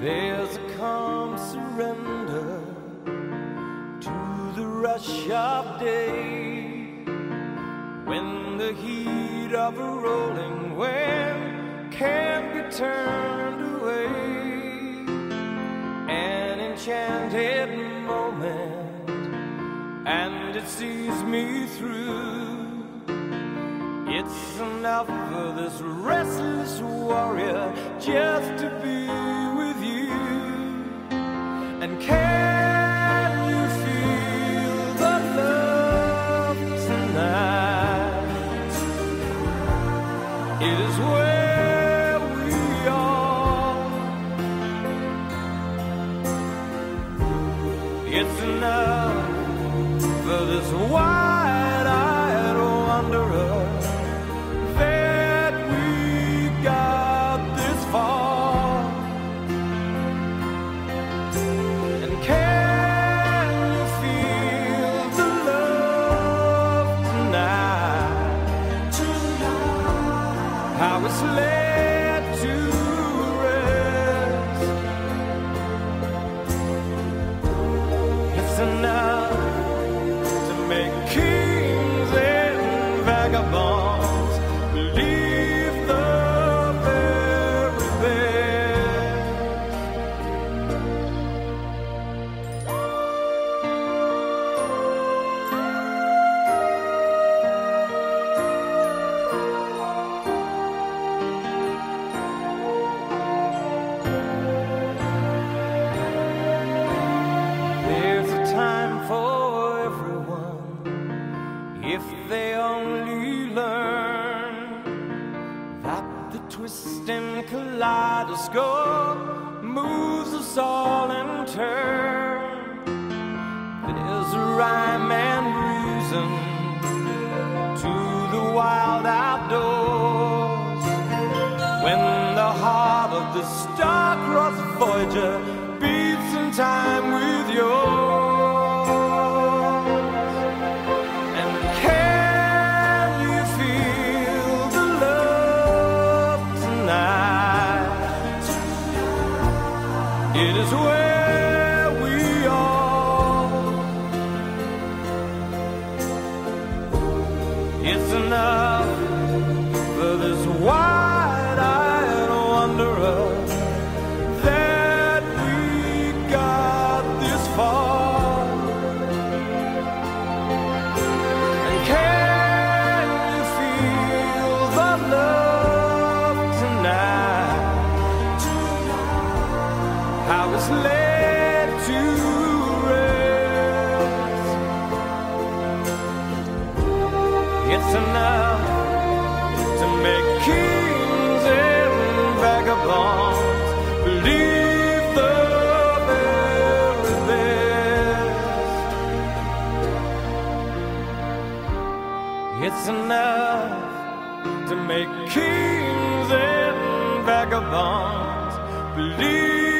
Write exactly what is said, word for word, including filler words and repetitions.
There's a calm surrender to the rush of day, when the heat of a rolling wave can't be turned away. An enchanted moment, and it sees me through. It's enough for this restless warrior just to be with you. And can you feel the love tonight? It is where we are. It's enough for this wide-eyed wanderer that we got this far. And can you feel the love tonight? Tonight. How it's laid to rest. It's enough to make kings and vagabonds believe the very best. There's a time for everyone, if they only learn that the twisting kaleidoscope moves us all in turn. There's a rhyme and reason to the wild outdoors, when the heart of the star-crossed Voyager beats in time with yours. It is where we are. It's enough for this wide-eyed wanderer that we got this far. And can you feel the love tonight? How it's laid to rest. It's enough to make kings and vagabonds believe the very best. It's enough to make kings and vagabonds believe